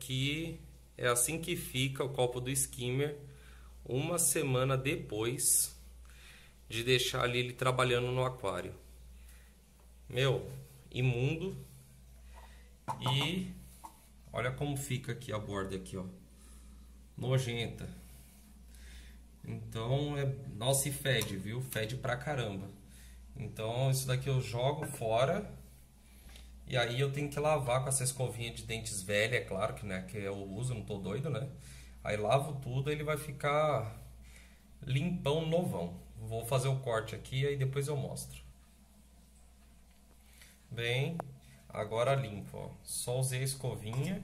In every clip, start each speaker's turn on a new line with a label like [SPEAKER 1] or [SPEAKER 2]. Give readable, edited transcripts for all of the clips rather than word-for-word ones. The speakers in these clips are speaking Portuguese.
[SPEAKER 1] aqui é assim que fica o copo do skimmer uma semana depois de deixar ali ele trabalhando no aquário. Meu, imundo. E olha como fica aqui a borda aqui, ó. Nojenta. Então, nossa, e fede, viu? Fede pra caramba. Então, isso daqui eu jogo fora. E aí eu tenho que lavar com essa escovinha de dentes velha, é claro que, né, que eu uso, não tô doido, né? Aí lavo tudo, ele vai ficar limpão, novão. Vou fazer o corte aqui, aí depois eu mostro. Bem, agora limpo, ó. Só usei a escovinha.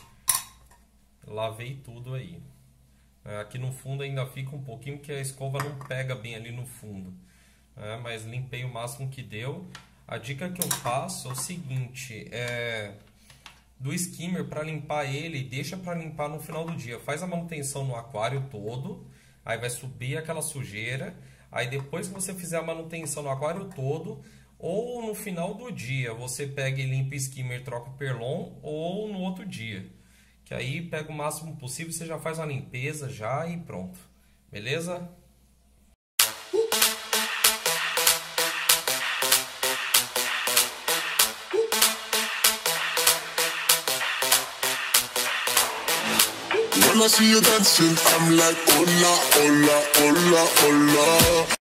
[SPEAKER 1] Lavei tudo aí. Aqui no fundo ainda fica um pouquinho, porque a escova não pega bem ali no fundo. Mas limpei o máximo que deu. A dica que eu passo é o seguinte, do skimmer, para limpar ele, deixa para limpar no final do dia. Faz a manutenção no aquário todo, aí vai subir aquela sujeira. Aí depois que você fizer a manutenção no aquário todo, ou no final do dia, você pega e limpa o skimmer, troca o perlon, ou no outro dia. Que aí pega o máximo possível, você já faz uma limpeza já e pronto. Beleza?
[SPEAKER 2] When I see you dancing, I'm like, hola, hola, hola, hola.